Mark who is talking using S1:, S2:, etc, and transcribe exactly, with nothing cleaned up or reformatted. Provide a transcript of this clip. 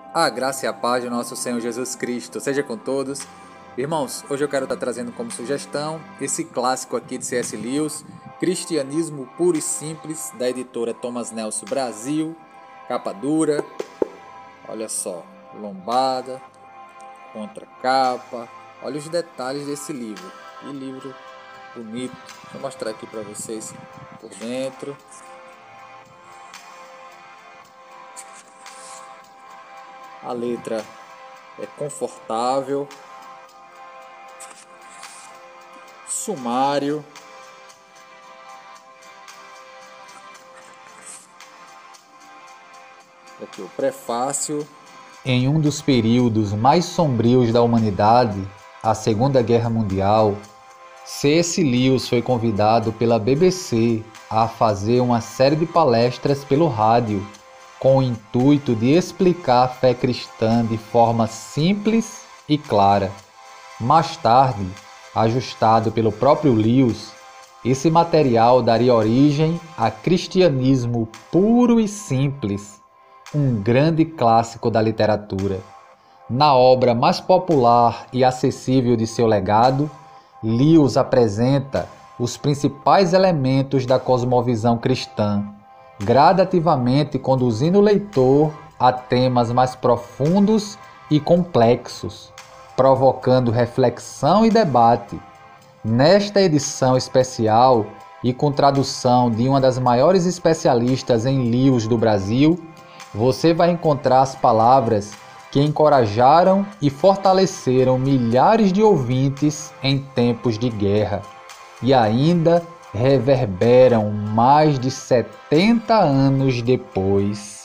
S1: A graça e a paz de nosso Senhor Jesus Cristo seja com todos. Irmãos, hoje eu quero estar trazendo como sugestão esse clássico aqui de C S Lewis, Cristianismo Puro e Simples, da editora Thomas Nelson Brasil, capa dura, olha só, lombada, contracapa, olha os detalhes desse livro, que livro bonito. Deixa eu mostrar aqui para vocês por dentro. A letra é confortável, sumário, aqui o prefácio.
S2: Em um dos períodos mais sombrios da humanidade, a Segunda Guerra Mundial, C S Lewis foi convidado pela B B C a fazer uma série de palestras pelo rádio, com o intuito de explicar a fé cristã de forma simples e clara. Mais tarde, ajustado pelo próprio Lewis, esse material daria origem a Cristianismo Puro e Simples, um grande clássico da literatura. Na obra mais popular e acessível de seu legado, Lewis apresenta os principais elementos da cosmovisão cristã, gradativamente conduzindo o leitor a temas mais profundos e complexos, provocando reflexão e debate. Nesta edição especial e com tradução de uma das maiores especialistas em Lewis do Brasil, você vai encontrar as palavras que encorajaram e fortaleceram milhares de ouvintes em tempos de guerra e ainda reverberam mais de setenta anos depois.